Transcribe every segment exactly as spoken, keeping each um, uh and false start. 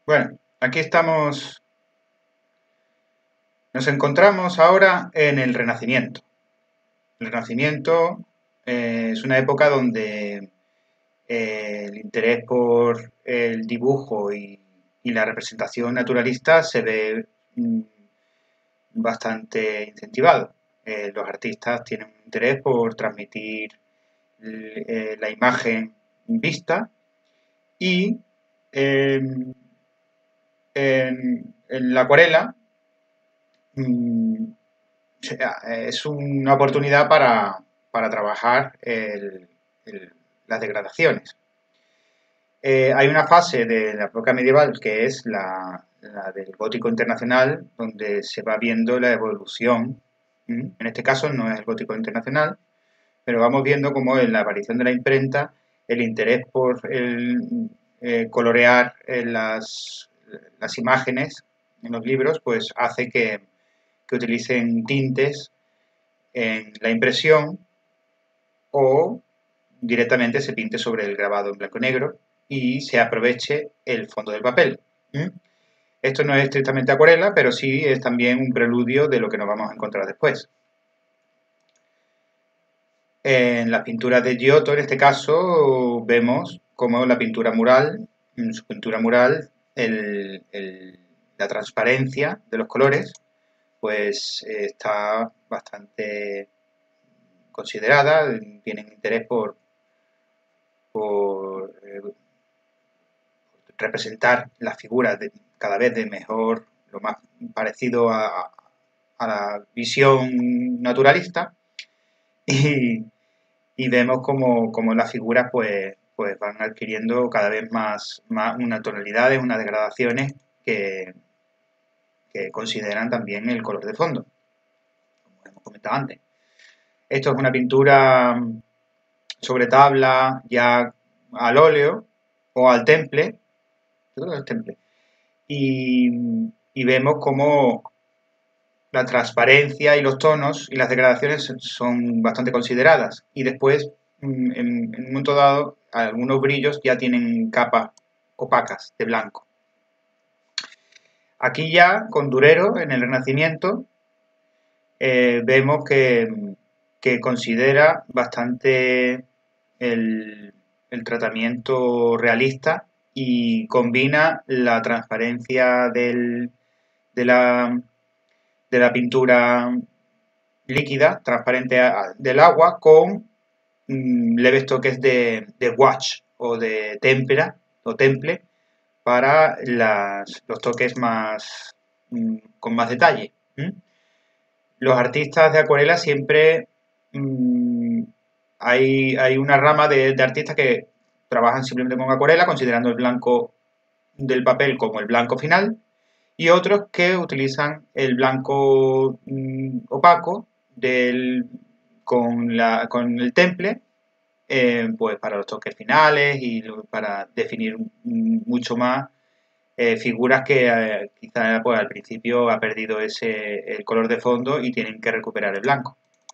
Bueno, aquí estamos, nos encontramos ahora en el Renacimiento. El Renacimiento eh, es una época donde eh, el interés por el dibujo y, y la representación naturalista se ve mm, bastante incentivado. Eh, los artistas tienen un interés por transmitir eh, la imagen vista y eh, en, en la acuarela mm, es una oportunidad para, para trabajar el, el, las degradaciones. Eh, hay una fase de la época medieval que es la, la, del gótico internacional, donde se va viendo la evolución. ¿Mm? En este caso no es el gótico internacional, pero vamos viendo cómo en la aparición de la imprenta el interés por el, eh, colorear eh, las, las imágenes en los libros pues hace que, que utilicen tintes en la impresión o directamente se pinte sobre el grabado en blanco y negro y se aproveche el fondo del papel. ¿Mm? Esto no es estrictamente acuarela, pero sí es también un preludio de lo que nos vamos a encontrar después. En las pinturas de Giotto, en este caso, vemos como la pintura mural, en su pintura mural, el, el, la transparencia de los colores, pues eh, está bastante considerada, tienen interés por, por eh, representar las figuras de, cada vez de mejor, lo más parecido a, a la visión naturalista y, y vemos como, como las figuras pues, pues van adquiriendo cada vez más, más unas tonalidades, unas degradaciones que, que consideran también el color de fondo, como hemos comentado antes. Esto es una pintura sobre tabla ya al óleo o al temple, yo creo que es temple, y, y vemos como la transparencia y los tonos y las degradaciones son bastante consideradas y después en, en un momento dado algunos brillos ya tienen capas opacas de blanco. Aquí ya con Durero en el Renacimiento eh, vemos que, que considera bastante el, el tratamiento realista y combina la transparencia del, de, la, de la pintura líquida, transparente del agua, con mmm, leves toques de, de gouache o de témpera o temple para las, los toques más mmm, con más detalle. ¿Mm? Los artistas de acuarela siempre mmm, hay, hay, una rama de, de artistas que trabajan simplemente con acuarela, considerando el blanco del papel como el blanco final, y otros que utilizan el blanco mmm, opaco del, con, la, con el temple eh, pues para los toques finales y para definir mucho más eh, figuras que eh, quizá pues, al principio ha perdido ese el color de fondo y tienen que recuperar el blanco.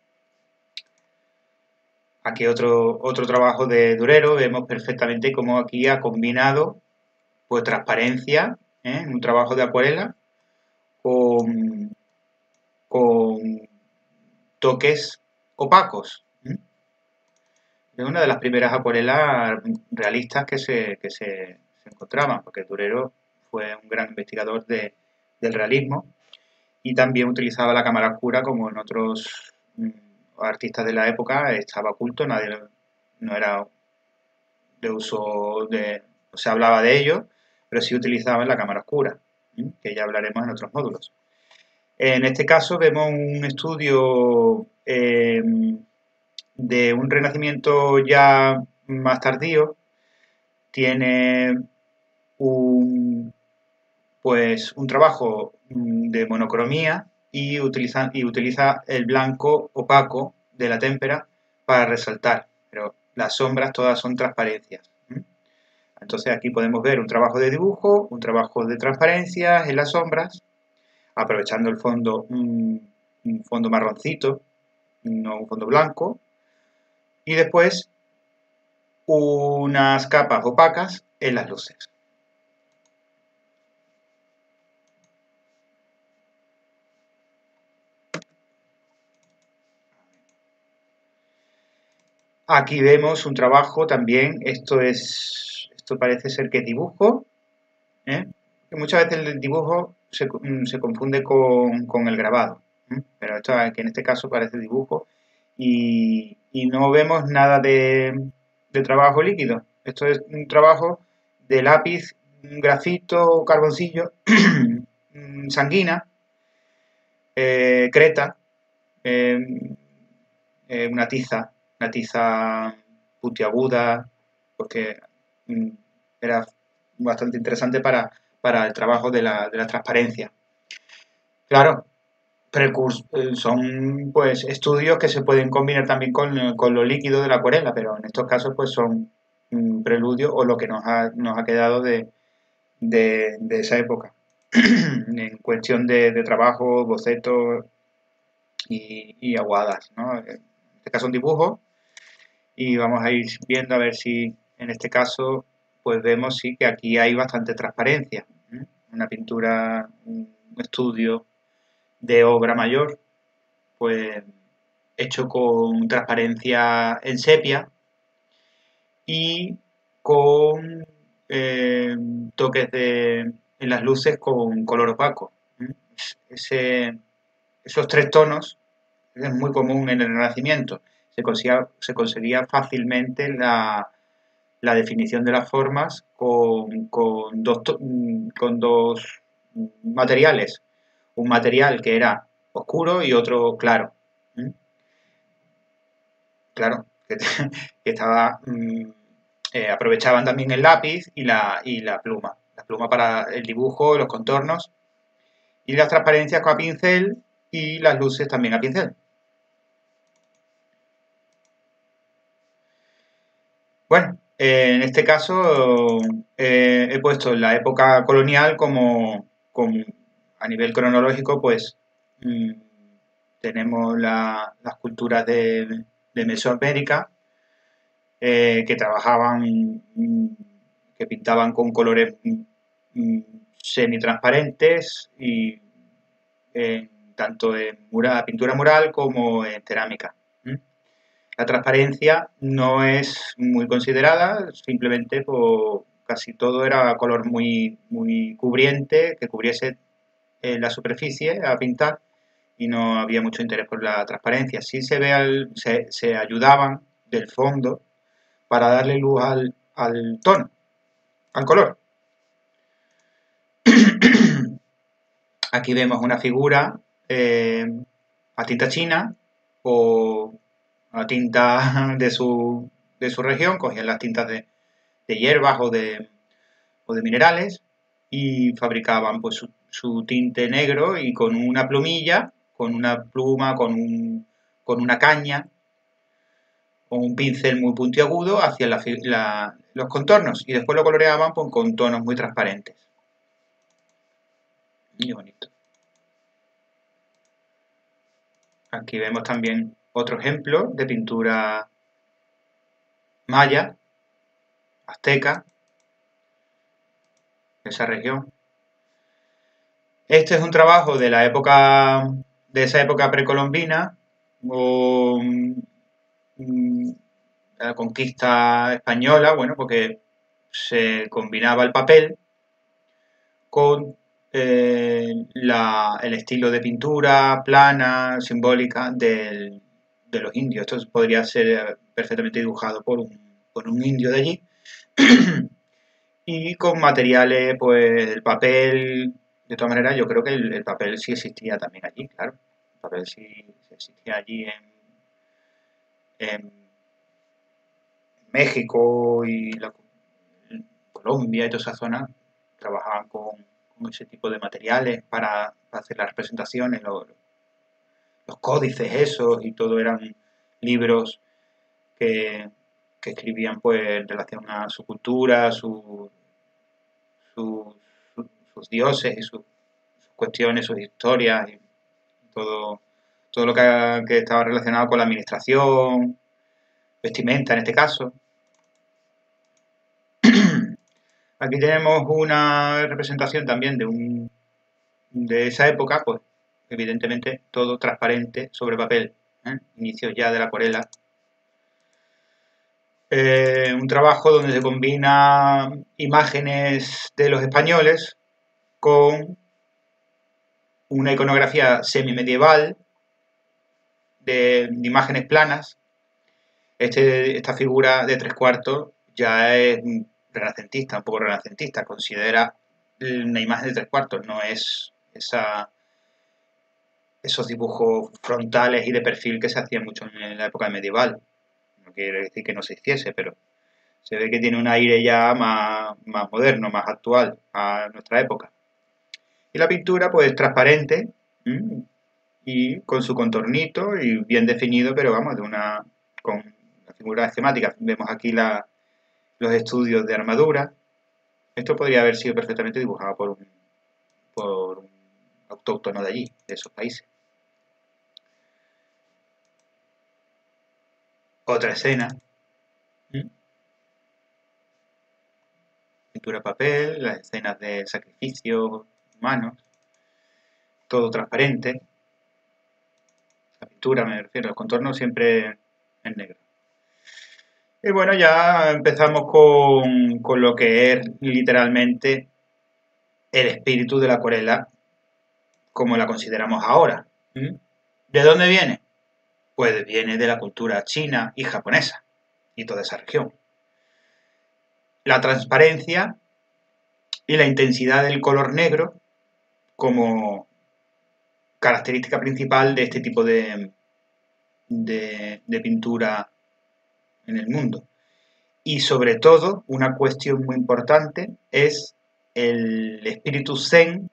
Aquí otro, otro trabajo de Durero, vemos perfectamente cómo aquí ha combinado pues transparencia, ¿eh? un trabajo de acuarela con, con toques opacos. ¿eh? Es una de las primeras acuarelas realistas que se, que se, se encontraban, porque Durero fue un gran investigador de, del realismo y también utilizaba la cámara oscura como en otros mm, artistas de la época estaba oculto, nadie no era de uso de, no se hablaba de ello, pero sí utilizaban la cámara oscura, ¿sí? Que ya hablaremos en otros módulos. En este caso vemos un estudio eh, de un renacimiento ya más tardío, tiene un, pues, un trabajo de monocromía y utiliza, y utiliza el blanco opaco de la témpera para resaltar, pero las sombras todas son transparencias. Entonces aquí podemos ver un trabajo de dibujo, un trabajo de transparencias en las sombras, aprovechando el fondo, un, un fondo marroncito, no un fondo blanco, y después unas capas opacas en las luces. Aquí vemos un trabajo también, esto es, esto parece ser que es dibujo, ¿eh? Que muchas veces el dibujo se, mm, se confunde con, con el grabado, ¿eh? Pero esto aquí en este caso parece dibujo y, y no vemos nada de, de trabajo líquido. Esto es un trabajo de lápiz, un grafito, carboncillo, mm, sanguina, eh, creta, eh, eh, una tiza, una tiza puntiaguda, porque mm, era bastante interesante para, para el trabajo de la, de la transparencia. Claro, precurs- eh, son pues estudios que se pueden combinar también con, con lo líquido de la acuarela, pero en estos casos pues son mm, preludios o lo que nos ha, nos ha quedado de, de, de esa época. En cuestión de, de trabajo, bocetos y, y aguadas, ¿no? En este caso un dibujo y vamos a ir viendo a ver si en este caso pues vemos sí que aquí hay bastante transparencia, ¿eh? Una pintura, un estudio de obra mayor pues hecho con transparencia en sepia y con eh, toques de, en las luces con color opaco, ¿eh? Ese, esos tres tonos es muy común en el Renacimiento. Se conseguía, se conseguía fácilmente la, la definición de las formas con, con, dos, con dos materiales. Un material que era oscuro y otro claro. ¿Mm? Claro, que, que estaba, mm, eh, aprovechaban también el lápiz y la, y la pluma. La pluma para el dibujo, los contornos y las transparencias a pincel y las luces también a pincel. Bueno, eh, en este caso eh, he puesto la época colonial como, como a nivel cronológico, pues mm, tenemos la- las culturas de, de Mesoamérica eh, que trabajaban, mm, que pintaban con colores mm, semitransparentes y eh, tanto en mural, pintura mural como en cerámica. ¿Mm? La transparencia no es muy considerada, simplemente por casi todo era color muy, muy cubriente, que cubriese eh, la superficie a pintar y no había mucho interés por la transparencia. Sí se, ve al, se, se ayudaban del fondo para darle luz al, al tono, al color. Aquí vemos una figura eh, a tinta china o a tinta de su, de su región, cogían las tintas de, de hierbas o de, o de minerales y fabricaban pues su, su, tinte negro y con una plumilla, con una pluma, con, un, con una caña o un pincel muy puntiagudo hacia la, la, los contornos y después lo coloreaban pues, con tonos muy transparentes. Muy bonito. Aquí vemos también otro ejemplo de pintura maya, azteca, de esa región. Este es un trabajo de la época, de esa época precolombina, o mm, la conquista española, bueno, porque se combinaba el papel con eh, la, el estilo de pintura plana, simbólica del, de los indios. Esto podría ser perfectamente dibujado por un, por un indio de allí. Y con materiales, pues el papel, de todas maneras, yo creo que el, el papel sí existía también allí, claro. El papel sí, sí existía allí en, en México y la, en Colombia y toda esa zona. Trabajaban con, con ese tipo de materiales para, para hacer las representaciones, los, los códices esos y todo eran libros que, que escribían pues en relación a su cultura, su, su, su, sus dioses y sus, sus cuestiones, sus historias y todo, todo lo que, que estaba relacionado con la administración, vestimenta en este caso. Aquí tenemos una representación también de un de esa época, pues evidentemente todo transparente sobre papel, ¿eh? Inicios ya de la acuarela. eh, un trabajo donde se combina imágenes de los españoles con una iconografía semimedieval de, de imágenes planas. Este, esta figura de tres cuartos ya es renacentista, un poco renacentista, considera una imagen de tres cuartos, no es esa, esos dibujos frontales y de perfil que se hacían mucho en la época medieval. No quiere decir que no se hiciese, pero se ve que tiene un aire ya más, más moderno, más actual a nuestra época. Y la pintura, pues transparente, ¿m? Y con su contornito y bien definido, pero vamos, de una con la figura esquemática. Vemos aquí la, los estudios de armadura. Esto podría haber sido perfectamente dibujado por un, por un autóctono de allí, de esos países. Otra escena. ¿Mm? Pintura a papel, las escenas de sacrificios humanos, todo transparente. La pintura, me refiero, los contornos siempre en negro. Y bueno, ya empezamos con, con lo que es literalmente el espíritu de la acuarela como la consideramos ahora. ¿Mm? ¿De dónde viene? Pues viene de la cultura china y japonesa y toda esa región. La transparencia y la intensidad del color negro como característica principal de este tipo de, de, de pintura en el mundo. Y sobre todo, una cuestión muy importante es el espíritu zen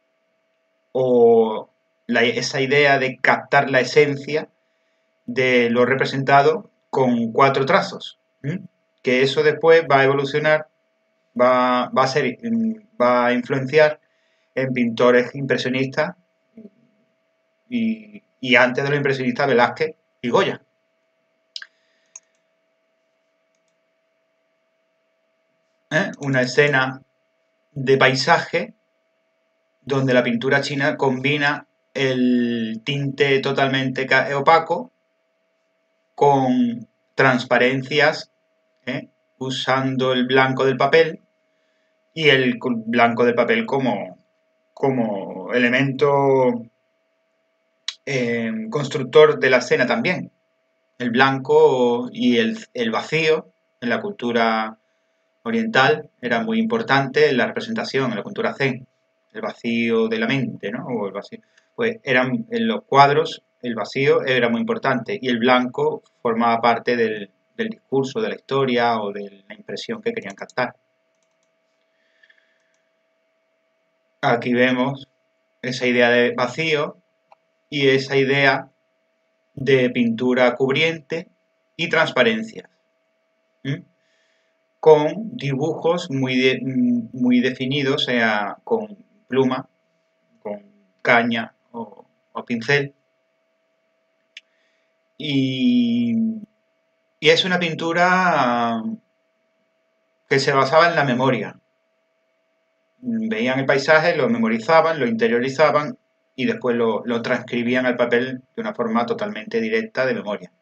o la, esa idea de captar la esencia de lo representado con cuatro trazos. ¿Mm? Que eso después va a evolucionar, va, va, a ser, va a influenciar en pintores impresionistas y, y antes de los impresionistas Velázquez y Goya. ¿Eh? Una escena de paisaje donde la pintura china combina el tinte totalmente opaco con transparencias, ¿eh? Usando el blanco del papel y el blanco del papel como, como elemento eh, constructor de la escena también. El blanco y el, el vacío en la cultura oriental era muy importante en la representación, en la cultura zen, el vacío de la mente, ¿no? O el vacío. Pues eran en los cuadros el vacío era muy importante y el blanco formaba parte del, del discurso, de la historia o de la impresión que querían captar. Aquí vemos esa idea de vacío y esa idea de pintura cubriente y transparencia, ¿Mm? Con dibujos muy, de, muy definidos, sea con pluma, con caña o, o pincel. Y, y es una pintura que se basaba en la memoria. Veían el paisaje, lo memorizaban, lo interiorizaban y después lo, lo transcribían al papel de una forma totalmente directa de memoria.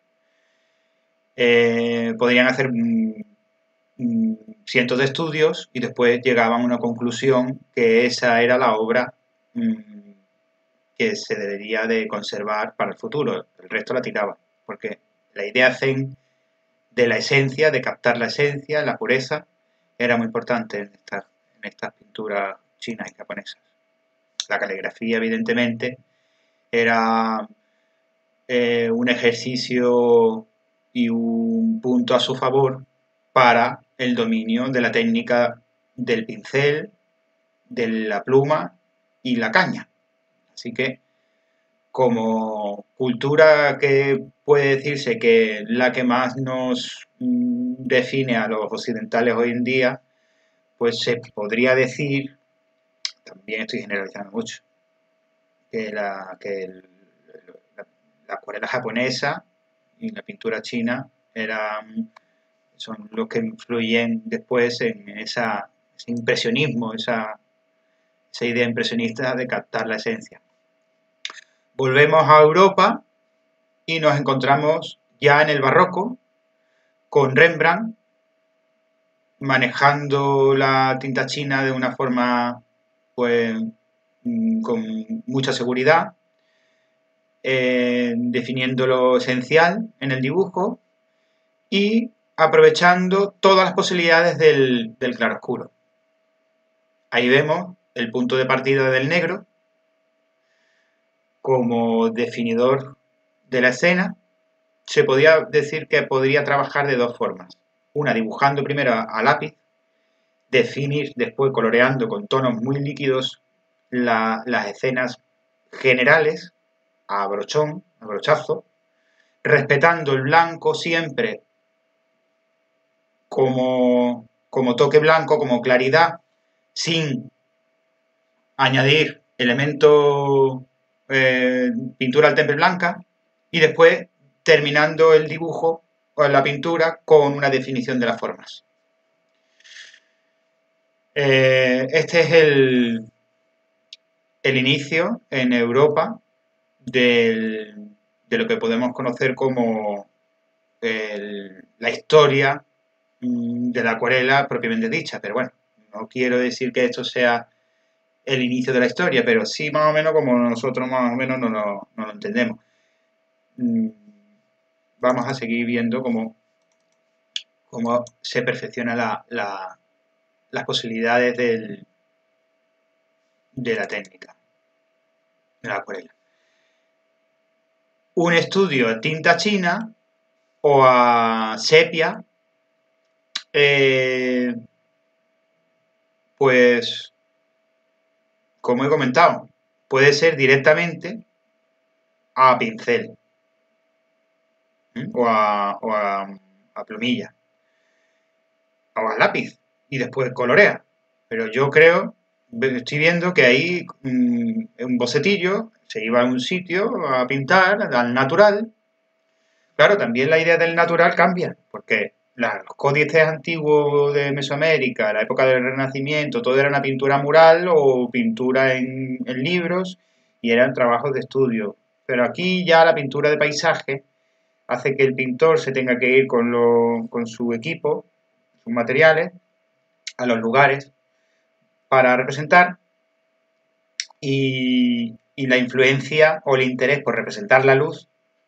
Eh, podrían hacer mm, cientos de estudios y después llegaban a una conclusión que esa era la obra mm, que se debería de conservar para el futuro. El resto la tiraba, porque la idea zen de la esencia, de captar la esencia, la pureza, era muy importante en estas, en estas pinturas chinas y japonesas. La caligrafía, evidentemente, era eh, un ejercicio y un punto a su favor para el dominio de la técnica del pincel, de la pluma y la caña. Así que, como cultura que puede decirse que la que más nos define a los occidentales hoy en día, pues se podría decir, también estoy generalizando mucho, que la, que el, la, la acuarela japonesa y la pintura china eran, son los que influyen después en esa, ese impresionismo, esa, esa idea impresionista de captar la esencia. Volvemos a Europa y nos encontramos ya en el barroco con Rembrandt, manejando la tinta china de una forma pues con mucha seguridad, eh, definiendo lo esencial en el dibujo y aprovechando todas las posibilidades del, del claroscuro. Ahí vemos el punto de partida del negro como definidor de la escena. Se podría decir que podría trabajar de dos formas. Una, dibujando primero a, a lápiz, definir después coloreando con tonos muy líquidos la, las escenas generales a brochón, a brochazo, respetando el blanco siempre como, como toque blanco, como claridad, sin añadir elementos eh, pintura al temple blanca, y después terminando el dibujo o la pintura con una definición de las formas. Eh, este es el, el inicio en Europa del, de lo que podemos conocer como el, la historia de la acuarela propiamente dicha, pero bueno, no quiero decir que esto sea el inicio de la historia, pero sí más o menos como nosotros más o menos no lo, no lo entendemos. Vamos a seguir viendo cómo, cómo se perfecciona la, la, las posibilidades del, de la técnica de la acuarela. Un estudio a tinta china o a sepia, eh, pues, como he comentado, puede ser directamente a pincel ¿eh? o, a, o a, a plumilla o a lápiz y después colorea. Pero yo creo, estoy viendo que ahí mmm, un bocetillo se iba a un sitio a pintar al natural. Claro, también la idea del natural cambia, porque los códices antiguos de Mesoamérica, la época del Renacimiento, todo era una pintura mural o pintura en, en libros y eran trabajos de estudio. Pero aquí ya la pintura de paisaje hace que el pintor se tenga que ir con, lo, con su equipo, sus materiales, a los lugares para representar y, y la influencia o el interés por representar la luz,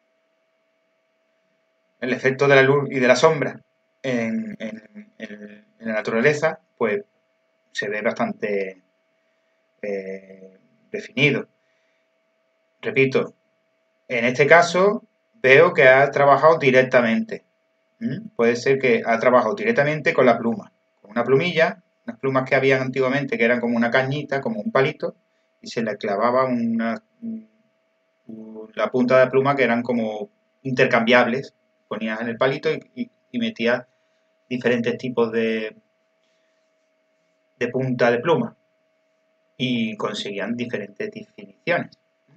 el efecto de la luz y de la sombra en, en, en la naturaleza, pues se ve bastante eh, definido. Repito, en este caso veo que ha trabajado directamente. ¿Mm? Puede ser que ha trabajado directamente con la pluma, con una plumilla, unas plumas que habían antiguamente que eran como una cañita, como un palito, y se le clavaba una, la punta de la pluma que eran como intercambiables. Ponías en el palito y, y, y metías diferentes tipos de, de punta de pluma y conseguían diferentes definiciones.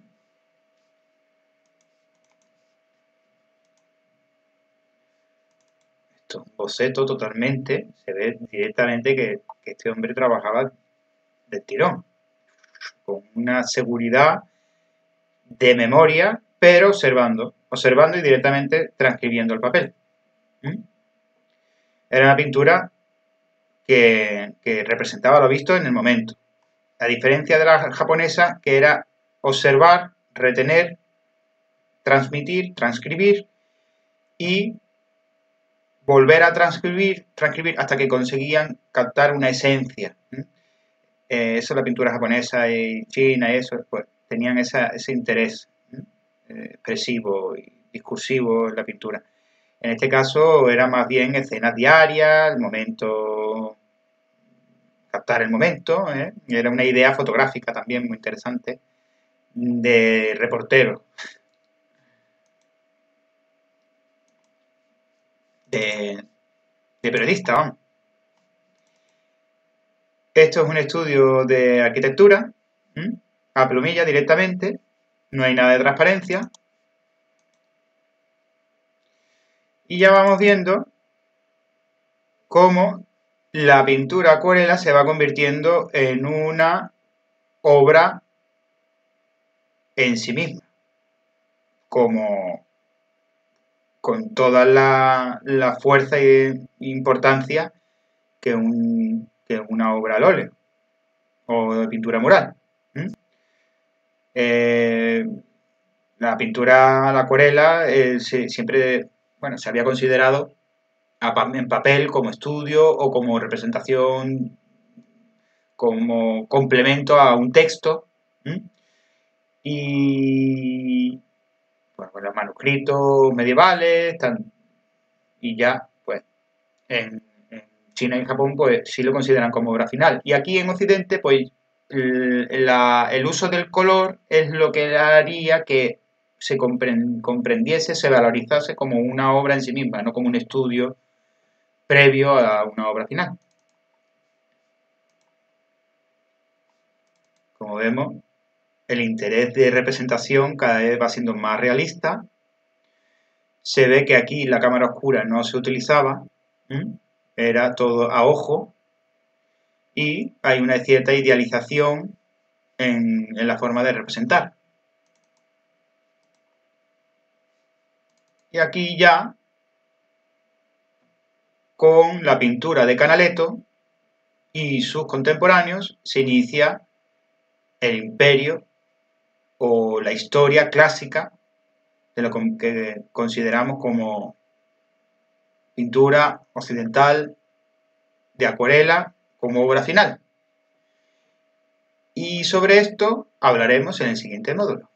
Esto es un boceto totalmente, se ve directamente que, que este hombre trabajaba del tirón, con una seguridad de memoria, pero observando, observando y directamente transcribiendo el papel. ¿Mm? Era una pintura que, que representaba lo visto en el momento. A diferencia de la japonesa, que era observar, retener, transmitir, transcribir y volver a transcribir, transcribir hasta que conseguían captar una esencia. Eh, eso la pintura japonesa y china y eso, pues tenían esa, ese interés eh, expresivo y discursivo en la pintura. En este caso era más bien escenas diarias, el momento, captar el momento, ¿eh? Era una idea fotográfica también muy interesante de reportero, de, de periodista, vamos. Esto es un estudio de arquitectura, ¿m? A plumilla directamente, no hay nada de transparencia. Y ya vamos viendo cómo la pintura acuarela se va convirtiendo en una obra en sí misma, como, con toda la, la fuerza e importancia que, un, que una obra al óleo o de pintura mural. ¿Mm? Eh, la pintura a la acuarela eh, se, siempre bueno, se había considerado en papel como estudio o como representación, como complemento a un texto. ¿Mm? Y bueno, los manuscritos medievales están, y ya pues en, en China y en Japón pues sí lo consideran como obra final. Y aquí en Occidente pues el, la, el uso del color es lo que haría que se comprendiese, se valorizase como una obra en sí misma, no como un estudio previo a una obra final. Como vemos, el interés de representación cada vez va siendo más realista. Se ve que aquí la cámara oscura no se utilizaba, ¿m? Era todo a ojo, y hay una cierta idealización en, en la forma de representar. Y aquí ya, con la pintura de Canaletto y sus contemporáneos, se inicia el imperio o la historia clásica de lo que consideramos como pintura occidental de acuarela como obra final. Y sobre esto hablaremos en el siguiente módulo.